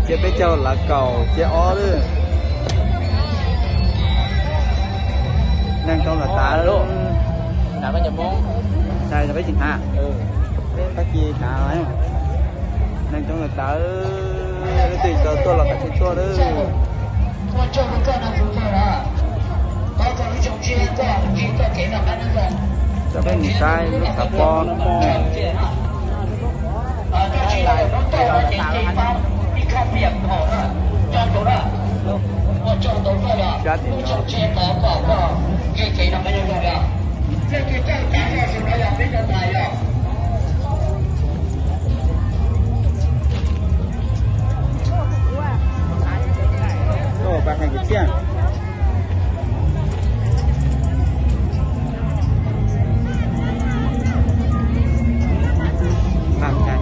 chế bé châu là cầu chế ó đó đang trong là tá đó nào có chấm món đây là bé chừng hạ bé bác gì cả ấy đang trong là tá cái gì cho tôi là cái chuyện cho đó cho bé người trai lúc thả con nó mò oh bác hàng cái chuyện làm cái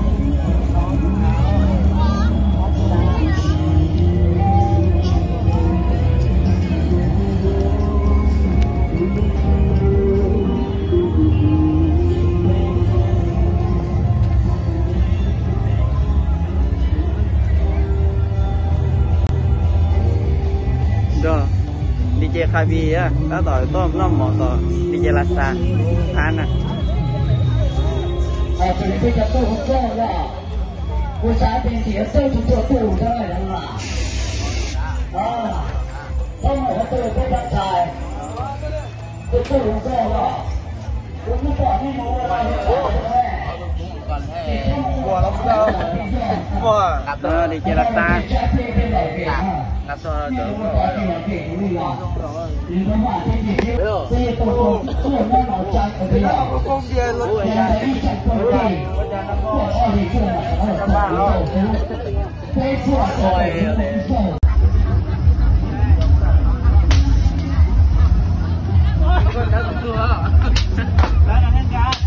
DJ Khabi á, đã tỏi tôm nó mỏ tỏi DJ Lasa, ăn à. 这里非常都很重要，我啥东西都是做队伍的人了，他们都有非常菜，这都很重要，我们保证我 Wow, DJ Lasa, Lasa được.